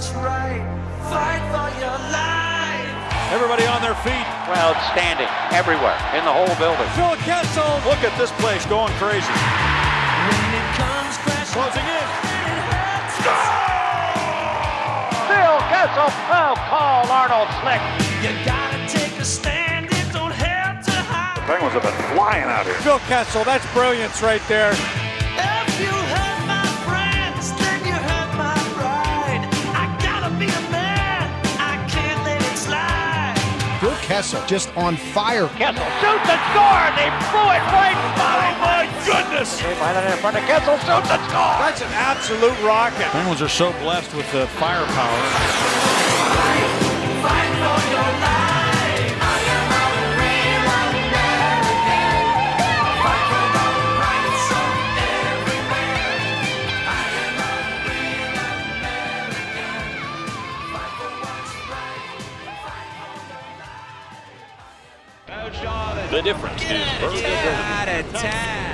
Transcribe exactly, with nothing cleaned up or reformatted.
what's right. Fight for your life. Everybody on their feet. Crowd standing everywhere in the whole building. Phil Kessel. Look at this place going crazy. When it comes crashing, Closing in. Phil Kessel. Oh, call Arnold Slick. you gotta take a stand. It don't have to hide. Penguins have been flying out here. Phil Kessel, that's brilliance right there. If you hurt my friends, then you hurt my pride. I gotta be a man. I can't let it slide. Phil Kessel just on fire. Kessel shoots and scores. They blew it right by. Oh my goodness! They find it in front of Kessel. Shoots and scores. That's an absolute rocket. Penguins are so blessed with the firepower. Fight for your life. I am a real American. Fight for the rights of every man. I am a real American. Fight for what's right. Fight for your life. The difference is Get out of town.